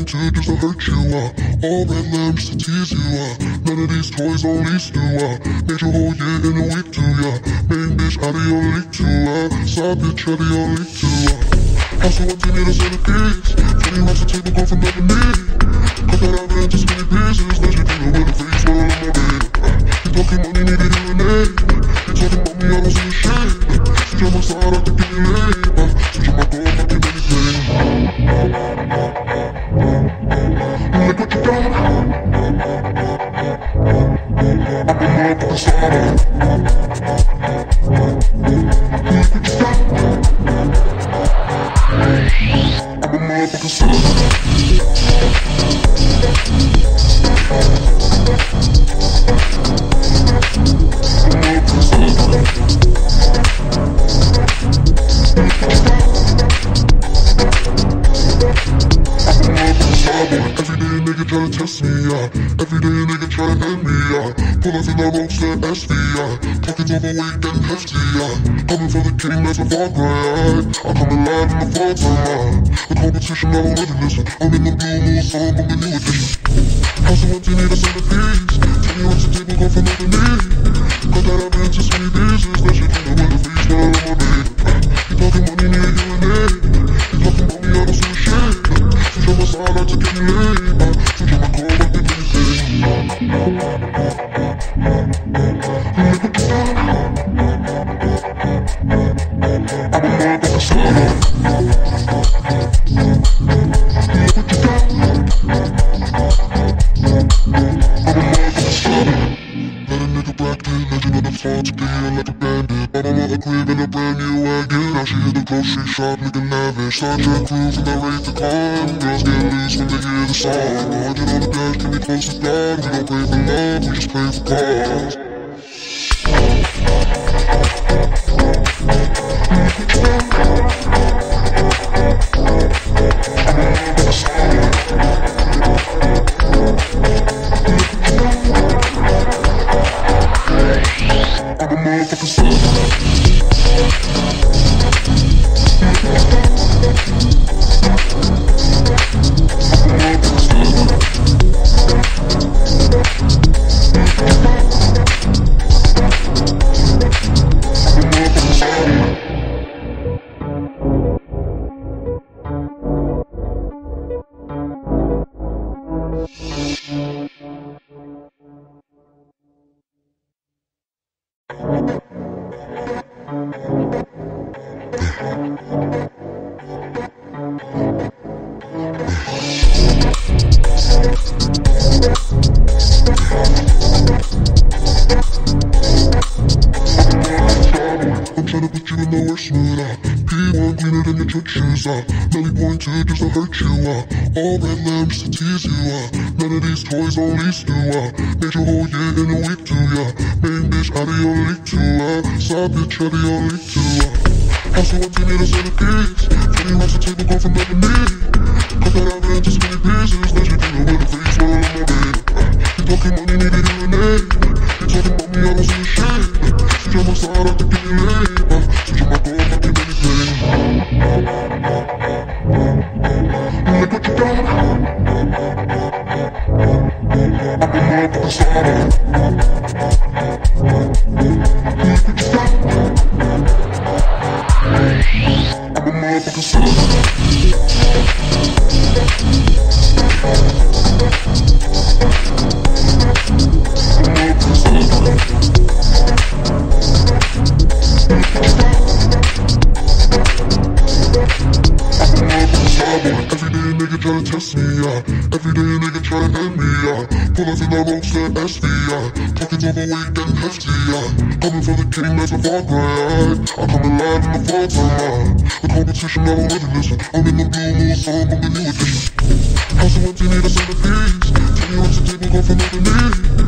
to just to hurt you, all red lamps to tease you, none of these toys on lease do, made your whole year in a week too, main bitch out of your league too, side bitch out of your league too, also what you need a centerpiece, 20 rocks a table go from never need, cut that out into skinny pieces, let you do it with a face roll on my bed, you talking money, need it in a name, you talking about me, I don't see a shade, switch on my side, I can give you late, switch on my door, I can anything. Look what you done. I'm a motherfucking star. Look what you done. I'm a motherfucking star. Every day a nigga try to test me, every day a nigga try to end me, pull up in the ropes to SV, pockets overweight and hefty, coming for the king, that's a far cry, I come alive in the fall time, the competition I don't ever listen, I'm in the blue moon song, I'm the new edition, house of empty, need a centerpiece, 20 rocks a table, go for nothing need, cut that up into sweet pieces, that shit kinda with a face while I'm on bed, you talking money, need a UNA, you talking about me, I don't see a shit, switch on my side, I take any lane, switch on my car, I take anything. Look what you done. I'm a motherfucking star. Look what you done. I'm a motherfucking star. Let a nigga black kid, legend of the fall to be like a bandit. Bought a crib in a brand new wagon. Now she hit the grocery shop looking lavish. Sidetrack cruise and I rate the car. Girls get loose when they hear the song. 100 on the dash, can we close to God? We don't pray for love, we just pray for cause. I'm a motherfucking star. I'm tryna put you in the worst mood, P1 cleaner than your church shoes, Melly point two just to hurt you, all red lamps to tease you, none of these toys on lease do, made your whole year in a week too, main bitch out of your league too, side bitch out of your league too, house of empty, need a centerpiece, 20 rocks a table, go from never need, cut that out into skinny pieces, let you do it with a face while I'm on my bed, you talking money, need it in a name, you talking about me, I don't see a shade, switch on my side, I can give you late, switch on my door, I can anything. Look what you done. I'm a motherfucking star. Look what you done. I'm a motherfucking star. Every day a nigga try to test me, every day a nigga try to end me, pull up in the ropes to SV, pockets overweight and hefty, coming for the king, that's a far cry, I come alive in the fall time, the competition I don't ever listen, I'm in the blue moon song, I'm the new edition, house of empty, need a centerpiece, 20 rocks a table, go for nothing need.